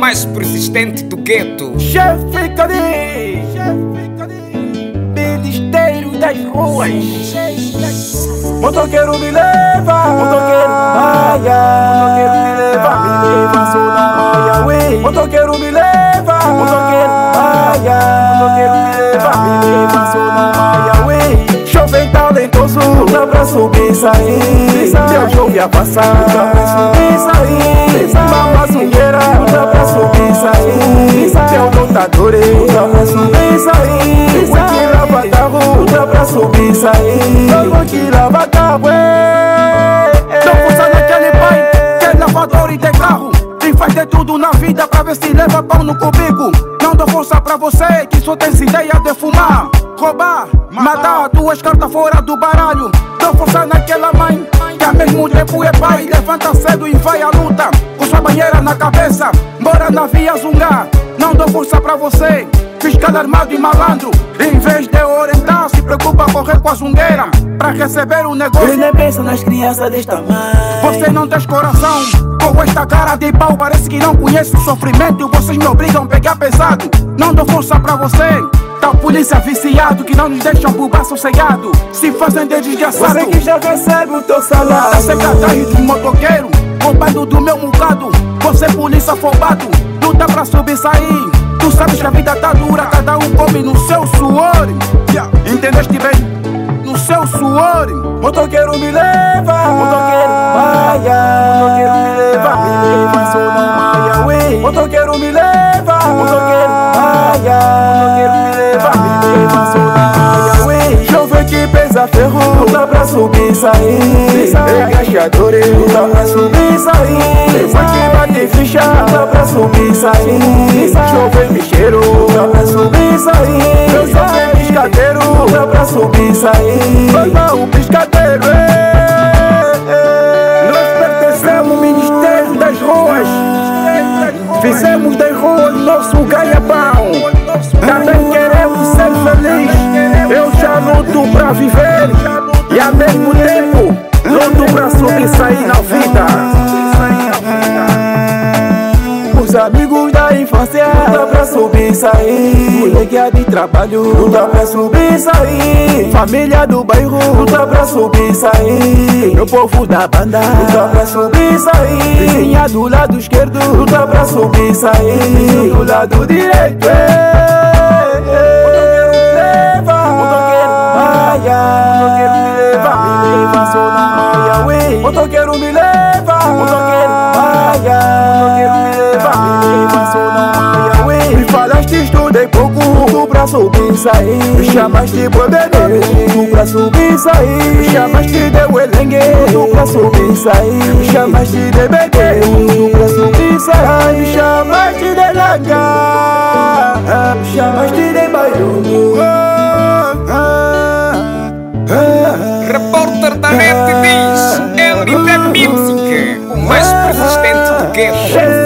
mais persistente do gueto. Chefe Cadi, Ministério das ruas. Motoqueiro me leva, motoqueiro, ai, ai, motoqueiro me leva, sou da Maia, ué. Motoqueiro me leva, motoqueiro, ai, ai, motoqueiro me leva, sou da Maia, ué. Jovem talentoso, luta pra subir e sair. Meu jogo ia passar, luta pra subir e sair. Mamazungueira, luta pra subir e sair. Meu lutador, luta pra subir e sair. Vou que lava carro, luta pra subir e sair. Eu vou que lava carro, não força naquele pai, que é lavador e tem carro. E faz de tudo na vida pra ver se leva pão no cubico. Não dou força pra você que só tem ideia de fumar, roubar, matar duas cartas fora do baralho. Dou força naquela mãe que ao mesmo tempo é pai. Levanta cedo e vai à luta com sua banheira na cabeça, mora na via zungar. Não dou força pra você, fiscal armado e malandro. Em vez de orientar, se preocupa correr com a zungueira pra receber o negócio. Ele nem pensa nas crianças desta mãe. Você não tem coração, com esta cara de pau parece que não conhece o sofrimento. Vocês me obrigam a pegar pesado, não dou força pra você. Tá polícia viciado que não nos deixam bubar sossegado. Se fazem de desgraçado, você que já recebe o teu salário. Essa secretário de motoqueiro, roubado do meu mucado. Você polícia afobado, luta pra subir e sair. Tu sabes que a vida tá dura, cada um come no seu suor. Entendeste bem? No seu suor. Motoqueiro me leva, motoqueiro, ai, ai, motoqueiro me leva, sou da Maia, ué. Motoqueiro me leva, motoqueiro, ai, ai, motoqueiro me leva, sou da Maia, ué. Jovem que pesa ferro, luta pra subir e sair. Engaixador, luta pra subir e sair. Foi que bate ficha, luta pra subir e sair. Jovem bicheiro, luta pra subir e sair. Eu jovem piscadeiro, luta pra subir e sair. Foi o piscadeiro, nós pertencemos ao Ministério das Ruas. Fizemos das ruas nosso ganha-pão. Também queremos ser felizes. Eu já luto pra viver e ao mesmo tempo luto pra subir e sair na vida. Os amigos da infância, luta pra subir e sair. Coleguinha de trabalho, luta pra subir e sair. Família do bairro, luta pra subir e sair. Meu povo da banda, luta pra subir e sair. Vizinha do lado esquerdo, luta pra subir e sair. Do lado direito, motoqueiro, ai, ai, me leva, sou da Maia, ué. Motoqueiro me leva, motoqueiro, ai, ai, me leva, sou da Maia, ué. Me falaste estudei pouco, tu pra subir e sair. Me chamaste de bebê, tu pra subir e sair. Me chamaste de uelengue, tu pra subir e sair. Me chamaste de bebê, tu pra subir e sair. Me chamaste de lagar, me chamaste de bairro. Repórter da NET diz: LB Music, o mais persistente do gueto.